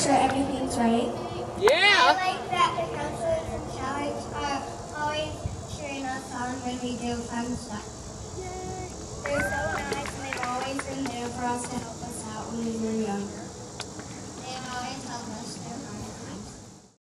sure everything's right. Yeah! I like that the counselors in challenge are always cheering us on when we do fun stuff. They're so nice and they've always been there for us to help